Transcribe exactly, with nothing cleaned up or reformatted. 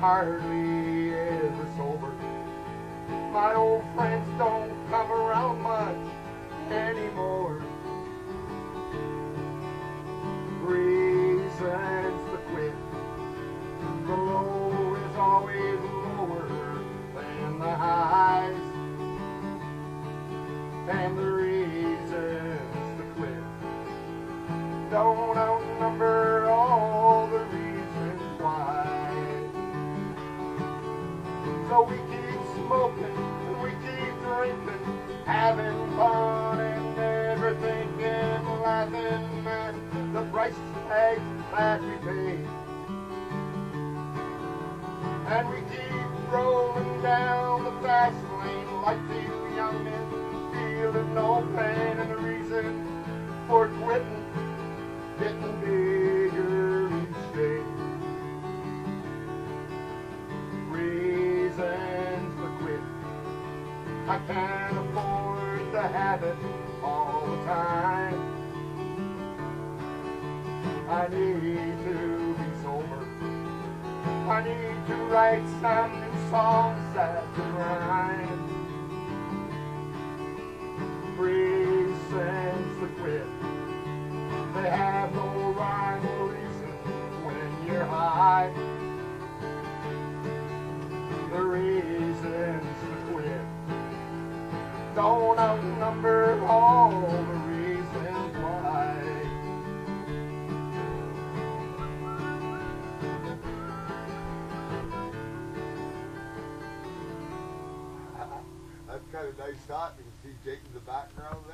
hardly ever sober. My old friends don't come around much anymore. Reasons to quit. The low is always lower than the highs. And the reasons to quit don't outnumber all the reasons why. So we keep smoking and we keep drinking, having fun and never thinking, laughing at the price tags that we pay. And we keep rolling down the fast lane like two young men, feeling no pain, and the reason for quitting getting bigger each day. Reasons to quit. I can't afford to have it all the time. I need to be sober. I need to write some new songs that can rhyme. Reasons to quit. They have no rhyme or reason when you're high. The reasons to quit don't outnumber all the reasons why. That's kind of nice shot. You can see Jake in the background there.